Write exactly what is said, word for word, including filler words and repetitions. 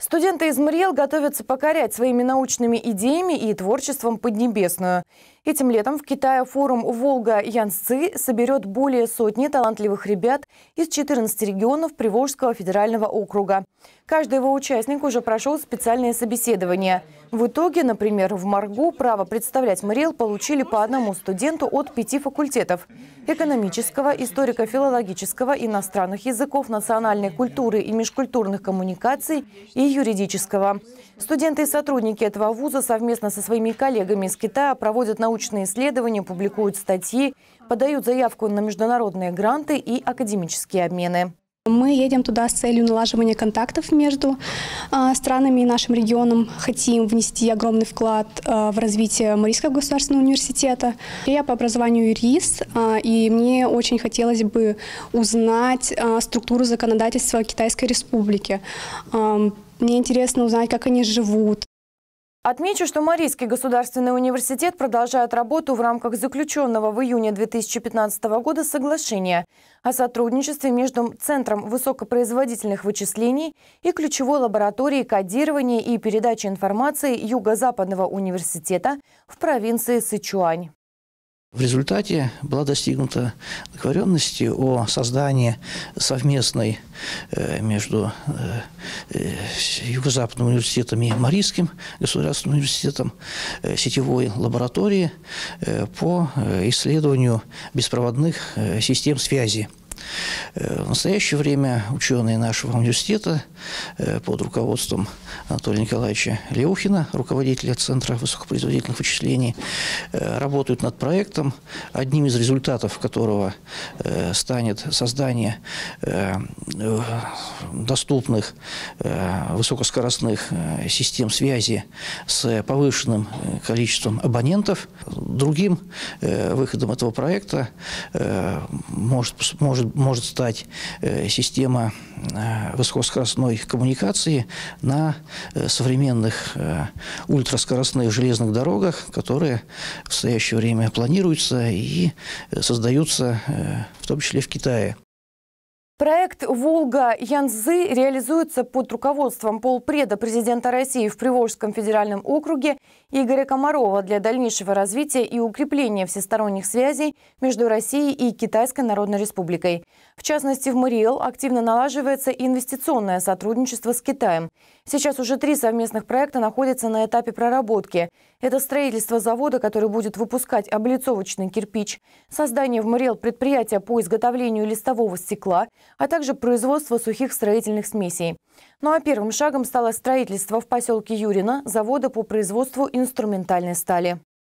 Студенты из МРИЭЛ готовятся покорять своими научными идеями и творчеством Поднебесную. Этим летом в Китае форум «Волга-Янцзы» соберет более сотни талантливых ребят из четырнадцати регионов Приволжского федерального округа. Каждый его участник уже прошел специальное собеседование. В итоге, например, в МАРГУ право представлять МРИЭЛ получили по одному студенту от пяти факультетов – экономического, историко-филологического, иностранных языков, национальной культуры и межкультурных коммуникаций и юридического. Студенты и сотрудники этого вуза совместно со своими коллегами из Китая проводят научные исследования, публикуют статьи, подают заявку на международные гранты и академические обмены. Мы едем туда с целью налаживания контактов между э, странами и нашим регионом. Хотим внести огромный вклад э, в развитие Марийского государственного университета. Я по образованию юрист, э, и мне очень хотелось бы узнать э, структуру законодательства Китайской Республики. Э, мне интересно узнать, как они живут. Отмечу, что Марийский государственный университет продолжает работу в рамках заключенного в июне две тысячи пятнадцатого года соглашения о сотрудничестве между Центром высокопроизводительных вычислений и ключевой лабораторией кодирования и передачи информации Юго-Западного университета в провинции Сычуань. В результате была достигнута договоренность о создании совместной между Юго-Западным университетом и Марийским государственным университетом сетевой лаборатории по исследованию беспроводных систем связи. В настоящее время ученые нашего университета под руководством Анатолия Николаевича Леухина, руководителя Центра высокопроизводительных вычислений, работают над проектом, одним из результатов которого станет создание доступных высокоскоростных систем связи с повышенным количеством абонентов. Другим выходом этого проекта может, может может стать система высокоскоростной коммуникации на современных ультраскоростных железных дорогах, которые в настоящее время планируются и создаются в том числе в Китае. Проект «Волга-Янцзы» реализуется под руководством полпреда президента России в Приволжском федеральном округе Игоря Комарова для дальнейшего развития и укрепления всесторонних связей между Россией и Китайской Народной Республикой. В частности, в МРИЭЛ активно налаживается инвестиционное сотрудничество с Китаем. Сейчас уже три совместных проекта находятся на этапе проработки. Это строительство завода, который будет выпускать облицовочный кирпич, создание в МРИЭЛ предприятия по изготовлению листового стекла, а также производство сухих строительных смесей. Ну а первым шагом стало строительство в поселке Юрино завода по производству инструментальной стали.